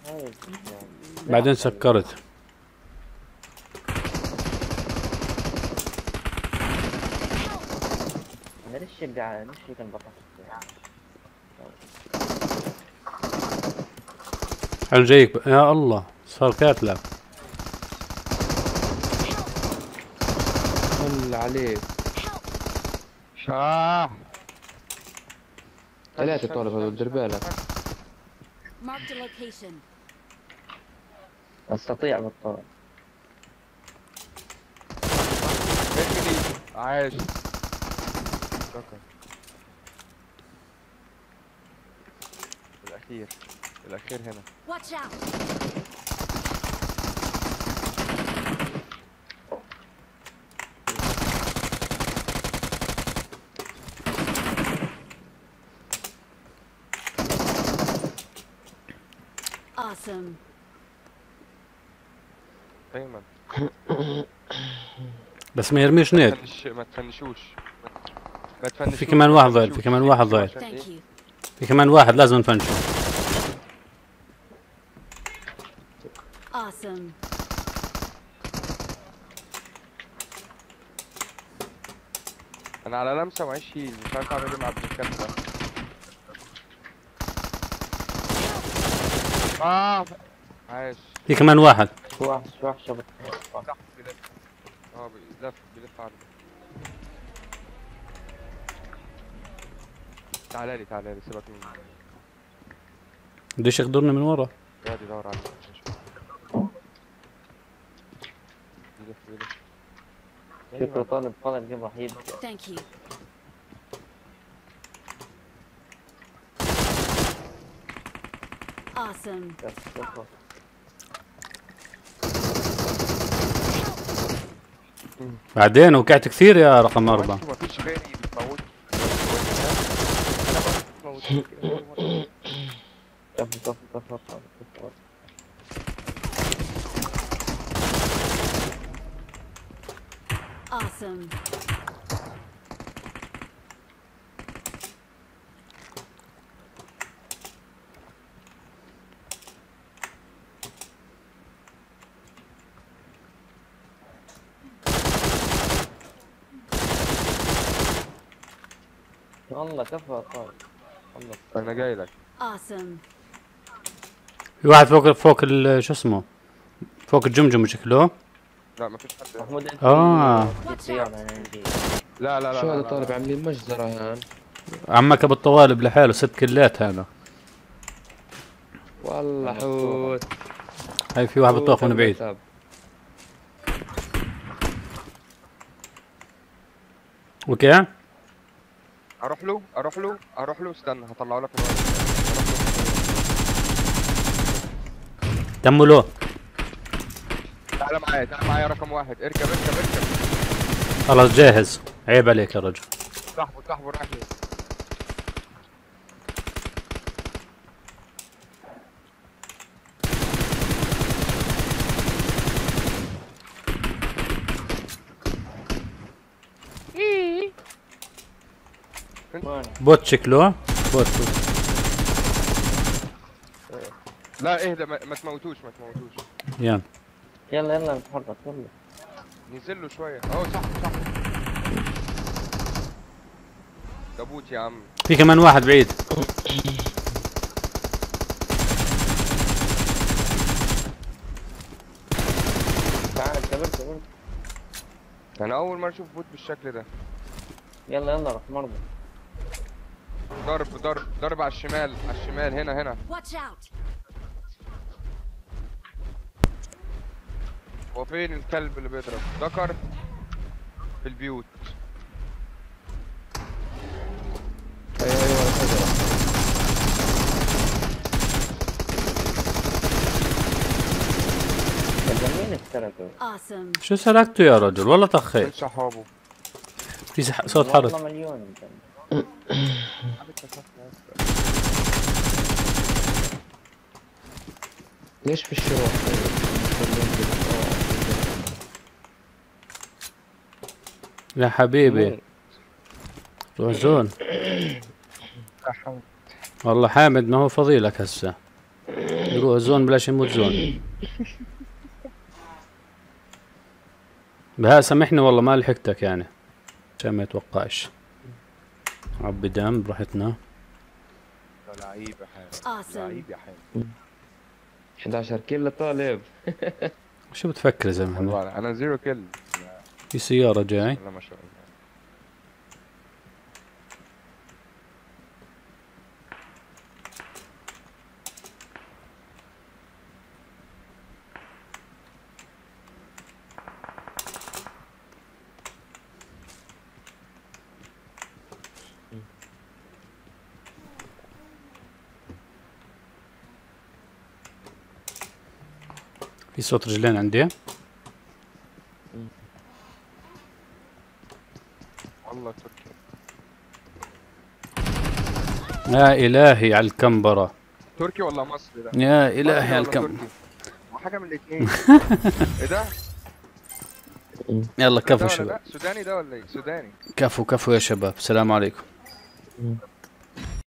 بعدين سكرت. انا ليش كان بطل هل جايك يا الله صار كاتلك. طل عليك. شاه ثلاثة طالب هذول دير بالك. Marked a location. استطيع بالطبع. عايش. الأخير هنا. Watch out. Awesome. أيمن. بس ما يرميش نيد. ما تفنشوش. في كمان واحد ضايل، في كمان واحد ضايل. Thank you. في كمان واحد لازم نفنشه. Awesome. أنا على لمسة وعيش هيل، مش عارف أعمل إيه مع ابن الكلب ده. عايش. في كمان واحد. واحد شبط. بيلف عنه. تعالى لي سيبك مني. بديش يخدرني من ورا. قاعد يدور عليك. بيلف. شكله طالب قبل رهيب. Thank you. Awesome. بعدين وقعت كثير يا رقم 4. ما فيش غيري بتموت. Awesome. والله كفى طيب. انا جاي لك. Awesome. في واحد فوق شو اسمه؟ فوق الجمجمة شكله. لا ما فيش حد. محمود لا شو هذا طالب عاملين مجزرة هان. عمك ابو الطوالب لحاله 6 كلات هذا. والله حوت. هاي في واحد بطاخ من بعيد. اوكي اروح له استنى هطلعه لك من دمه له. تعال معايا رقم 1. اركب. خلاص جاهز. عيب عليك يا رجل. صاحبه راح لي. بوت شكله بوت. لا اهدى ما تموتوش. يلا نتحرك يلا. نزل له شويه اهو. صح كابوت يا عم. في كمان واحد بعيد. تعال كبرت. انا اول مره اشوف بوت بالشكل ده. يلا روح مرضى. ضرب على الشمال هنا. Watch out. هو فين الكلب اللي بيضرب؟ ذكر في البيوت. ايوه مين اخترقوا؟ Awesome. شو سرقته يا رجل والله طخيت. من صحابه. في صوت حرس. والله مليون. ليش في الشروق؟ يا حبيبي روزون. والله حامد ما هو فضيلك هسه. يروح زون بلاش يموت زون. بها سامحني والله ما لحقتك يعني عشان ما يتوقعش. عبي دم براحتنا. لعيب يا حامد، Awesome. لعيب يا حامد. 11 كيلو طالب. شو بتفكر يا زلمه؟ والله انا 0 كيل. في سيارة جاي. بسم الله ما شاء الله. في صوت رجلين عندي. والله تركي. يا إلهي على الكمبرة. تركي ولا مصري ده؟ يا إلهي مصري على ولا الكم. تركي؟ وحاجة من الاثنين. ايه ده؟ يلا ده كفو ولا شباب. ده؟ سوداني ده ولا ايه؟ سوداني. كفو كفو يا شباب. السلام عليكم.